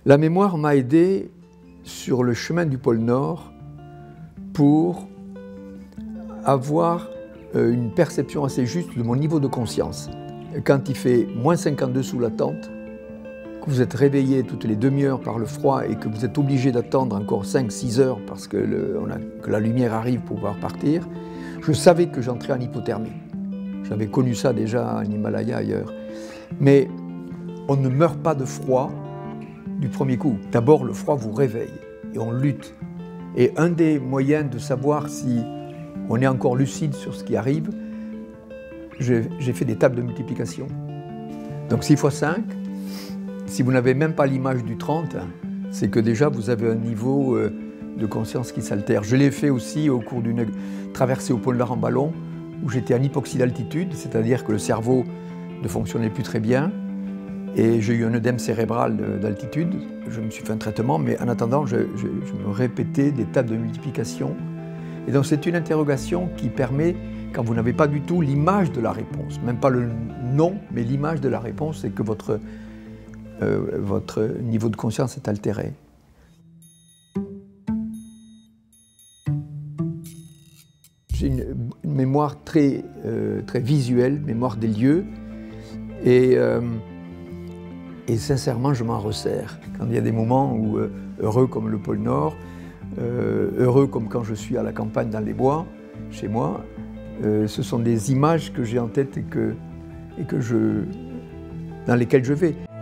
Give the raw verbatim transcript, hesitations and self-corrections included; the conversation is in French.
La mémoire m'a aidé sur le chemin du pôle Nord pour avoir une perception assez juste de mon niveau de conscience. Quand il fait moins cinquante-deux sous la tente, que vous êtes réveillé toutes les demi-heures par le froid et que vous êtes obligé d'attendre encore cinq six heures parce que, le, on a, que la lumière arrive pour pouvoir partir, je savais que j'entrais en hypothermie. J'avais connu ça déjà en Himalaya ailleurs. Mais on ne meurt pas de froid du premier coup. D'abord, le froid vous réveille et on lutte. Et un des moyens de savoir si on est encore lucide sur ce qui arrive, j'ai fait des tables de multiplication. Donc six fois cinq, si vous n'avez même pas l'image du trente, c'est que déjà vous avez un niveau de conscience qui s'altère. Je l'ai fait aussi au cours d'une traversée au pôle Nord en ballon, où j'étais en hypoxie d'altitude, c'est-à-dire que le cerveau ne fonctionnait plus très bien, et j'ai eu un œdème cérébral d'altitude. Je me suis fait un traitement, mais en attendant, je, je, je me répétais des tables de multiplication. Et donc c'est une interrogation qui permet, quand vous n'avez pas du tout l'image de la réponse, même pas le nom, mais l'image de la réponse, c'est que votre, euh, votre niveau de conscience est altéré. J'ai une, une mémoire très, euh, très visuelle, mémoire des lieux, et, euh, et sincèrement, je m'en resserre. Quand il y a des moments où, euh, heureux comme le pôle Nord, euh, heureux comme quand je suis à la campagne dans les bois, chez moi, euh, ce sont des images que j'ai en tête et, que, et que je, dans lesquelles je vais.